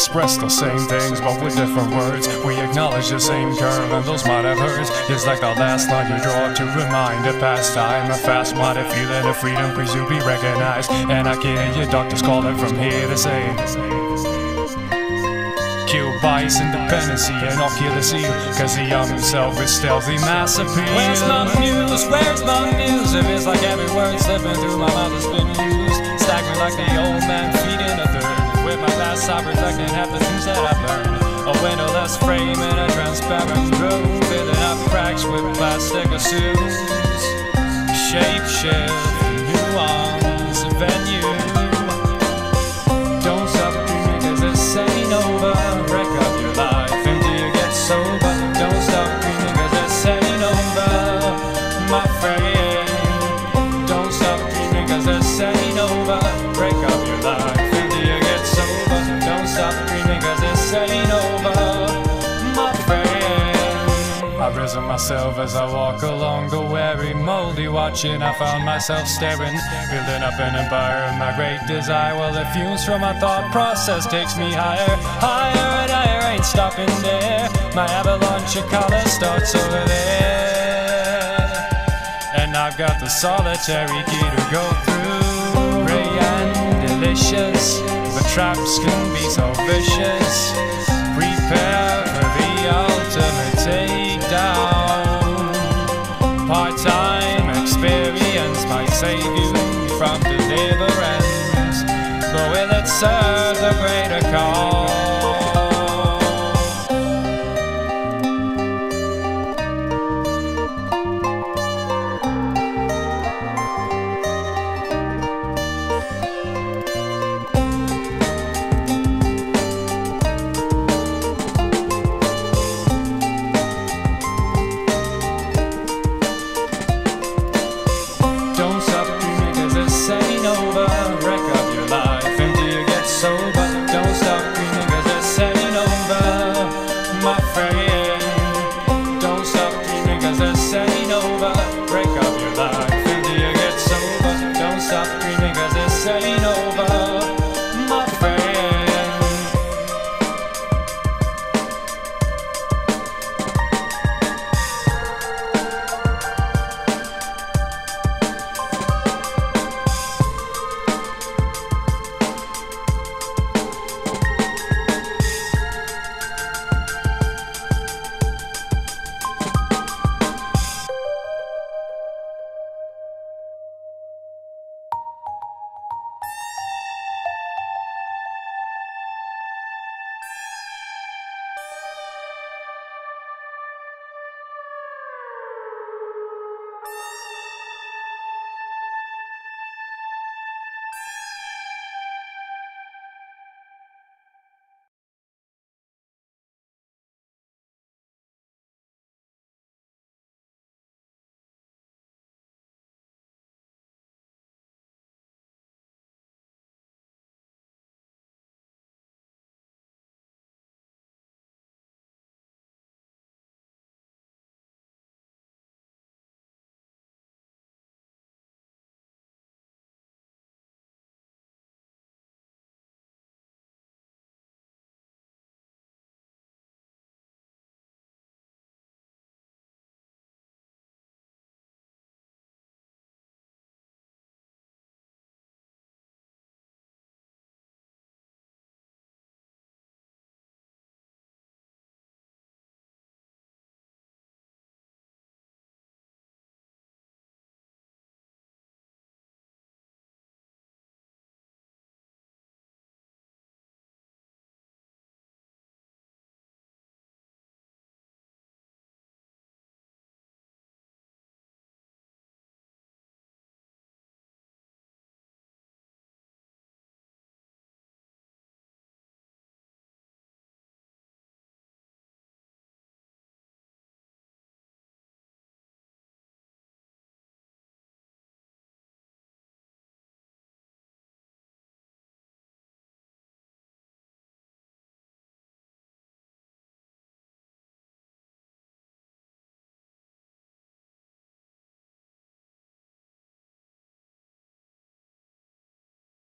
express the same things, but with different words. We acknowledge the same curve, and those might have hurts. It's like the last line you draw to remind a past time. A fast-minded feeling of freedom, please you be recognized. And I can hear your doctors calling from here to say, kill bias, independency, and I'll kill the seal, cause the young himself is stealthy mass appeal. Where's my muse? Where's my muse? It feels like every word slipping through my mouth has been used. Staggering like the old man feeding a third. With my past I reflecting half the things that I've learned. A windowless frame in a transparent room, filling up cracks with plastic assumes. Shape shift, nuance, venue. Don't stop dreaming cause this ain't over. Break up your life until you get sober. Don't stop dreaming cause this ain't over, my friend. Don't stop dreaming cause this ain't over. Break up your life until you get sober. Don't stop dreaming cause this ain't over, my friend. I've risen myself as I walk along the weary, moldy watching. I found myself staring, building up an empire of my great desire. Well, the fumes from my thought process takes me higher, higher and higher, ain't stopping there. My avalanche of color starts over there, and I've got the solitary key to go through. Gray and delicious, but traps can be so vicious. Prepare for the ultimate takedown. Part-time experience might save you from deliverance, but will it serve the greater cause? Don't stop